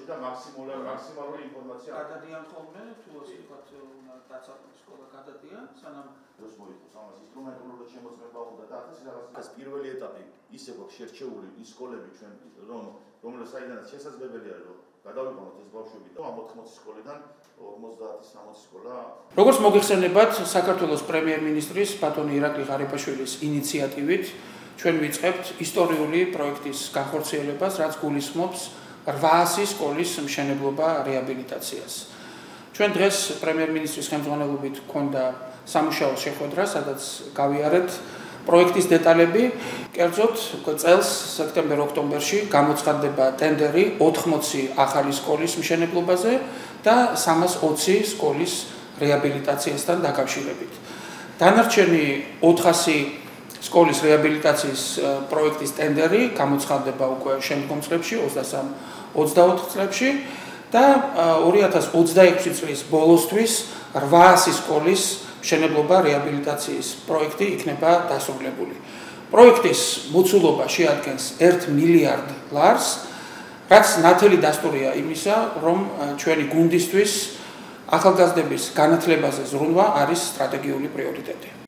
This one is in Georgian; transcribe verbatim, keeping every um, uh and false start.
და მაქსიმალური ინფორმაცია. გადადიან ხოლმე თუ ასე ვთქვათ დაწარმოების სკოლა გადადიან სანამ დროს მოიხოს ამას ინსტრუმენტულად შემოწმება უნდა და ახლა რაღაც პირველი ეტაპი ისე გვაქვს შერჩეული ის სკოლები ჩვენ რომ რომელიც საიდანაც შესაძლებელია რომ გადავიყვანოთ ეს ბავშვები და ამ ოთხმოცი სკოლიდან ორმოცდაათი სამოცი სკოლა. როგორც მოგეხსენებათ, საქართველოს პრემიერ-მინისტრის ბატონი ირაკლი ღარიბაშვილის ინიციატივით ჩვენ ვიწყებთ ისტორიული პროექტის განხორციელებას, რაც გულისხმობს რვაასი სკოლის მშენებლობა რეაბილიტაციას. ჩვენ დღეს პრემიერ-მინისტრის ხელმძღვანელობით გქონდა სამუშაო შეხვედრა, სადაც გავიარეთ პროექტის დეტალები. კერძოდ, წელს სექტემბერ-ოქტომბერში გამოცხადდება ტენდერი ოთხმოცი ახალი სკოლის მშენებლობაზე და სამას ოცი სკოლის რეაბილიტაციასთან დაკავშირებით. დანარჩენი ოთხასი სკოლის რეაბილიტაციის პროექტის ტენდერი გამოცხადდება უკვე შემდგომ წლებში, ოცდასამ ოცდაოთხ წლებში და ორი ათას ოცდაექვსი წლის ბოლოსთვის რვაასი სკოლის მშენებლობა რეაბილიტაციის პროექტი იქნება დასრულებული. პროექტის მოცულობა შეადგენს ერთ მილიარდ ლარს, რაც ნათელი დასტურია იმისა, რომ ჩვენი გუნდისთვის ახალგაზრდების განათლებაზე ზრუნვა არის სტრატეგიული პრიორიტეტი.